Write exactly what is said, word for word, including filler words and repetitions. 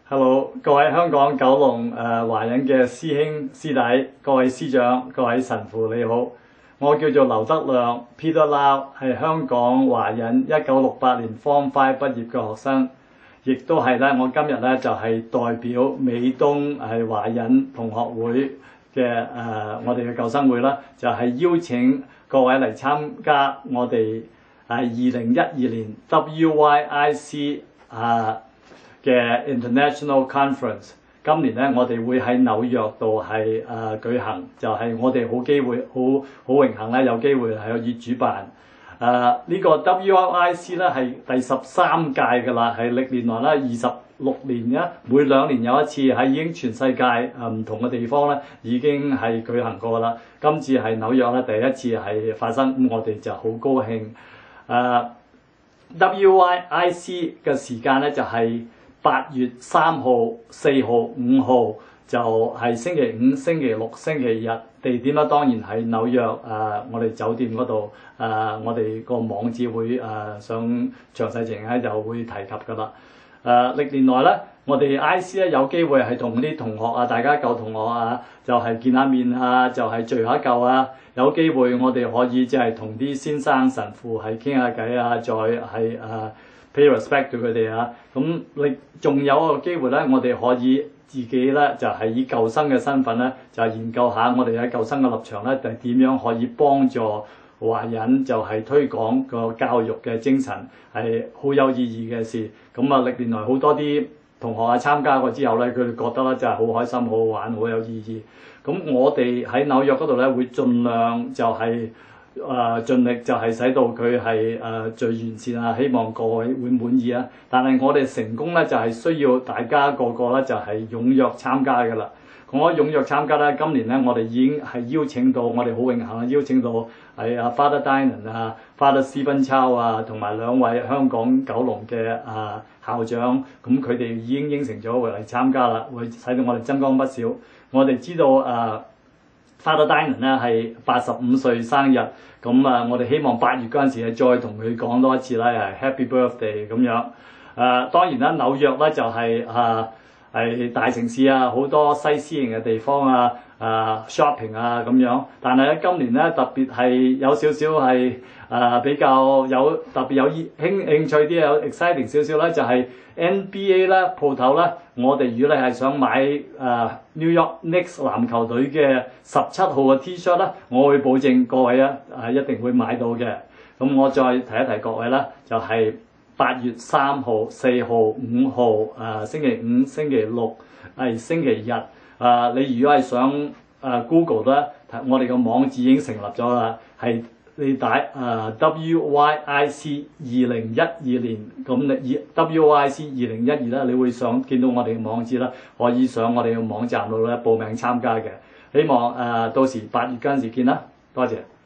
Hello， 各位香港九龍誒華人嘅師兄師弟、各位師長、各位神父你好，我叫做劉德亮 Peter Lau， 係香港華人一九六八年 Form Five 畢業嘅學生，亦都係咧我今日咧就係、是、代表美東係華人同學會嘅誒、呃、我哋嘅舊生會啦，就係、是、邀請各位嚟參加我哋誒二零一二年 W Y I C 啊嘅 International Conference， 今年咧我哋會喺紐約度係誒舉行，就係、是、我哋好機會，好好榮幸咧有機會係可以主辦。誒、呃這個、呢個 W Y I C 咧係第十三屆㗎啦，係歷年來咧二十六年嘅，每兩年有一次，喺已經全世界誒唔同嘅地方咧已經係舉行過啦。今次係紐約咧第一次係發生，咁我哋就好高興。誒、呃、W Y I C 嘅時間咧就係、是八月三號、四號、五號就係、是、星期五、星期六、星期日，地點咧當然喺紐約誒、呃，我哋酒店嗰度誒，我哋個網址會誒、呃、上詳細情咧就會提及㗎啦。誒、呃、歷年來咧，我哋 I C 咧有機會係同啲同學啊，大家舊同學啊，就係、是、見下面啊，就係、是、聚下舊啊。有機會我哋可以即係同啲先生神父係傾下偈啊，再係誒。呃pay respect 對佢哋啊，咁你仲有一個機會咧，我哋可以自己咧就係、是、以舊生嘅身份咧，就係、是、研究下我哋喺舊生嘅立場咧，就點樣可以幫助華人就係推廣個教育嘅精神，係好有意義嘅事。咁啊，歷年來好多啲同學啊參加過之後咧，佢哋覺得咧真係好開心、好好玩、好有意義。咁我哋喺紐約嗰度咧，會盡量就係、是。誒、呃、盡力就係使到佢係誒最完善啊！希望各位會滿意啊！但係我哋成功咧，就係、是、需要大家個個咧就係、是、踴躍參加㗎啦。講踴躍參加咧，今年咧我哋已經係邀請到，我哋好榮幸啊！邀請到係阿 Father Dinan 啊、Father Stephen Chow 啊，同埋兩位香港九龍嘅啊校長，咁佢哋已經應承咗會嚟參加啦，會使到我哋增光不少。我哋知道誒。啊Father Dinan 咧係八十五歲生日，咁啊，我哋希望八月嗰陣時再同佢講多一次啦，係 Happy Birthday 咁樣。誒、呃、當然啦，紐約咧就係誒係大城市啊，好多西施型嘅地方啊，誒、呃、shopping 啊咁樣。但係咧今年咧特別係有少少係誒比較有特別有興興趣啲有 exciting 少少咧，就係、是、N B A 咧鋪頭咧，我哋如果你係想買誒、呃、New York Knicks 籃球隊嘅十七號嘅 T-shirt 咧，我會保證各位啊誒一定會買到嘅。咁我再提一提各位啦，就係、是、八月三號、四號、五號誒、呃、星期五、星期六係星期日。誒、呃、你如果係想誒、呃、Google 咧，我哋個網址已經成立咗啦，係。你打誒、uh, W Y I C 二零一二年，咁你 W Y I C 二零一二咧，你會上見到我哋嘅網址啦，可以上我哋嘅網站度咧報名參加嘅。希望誒、uh, 到時八月嗰陣時見啦，多謝。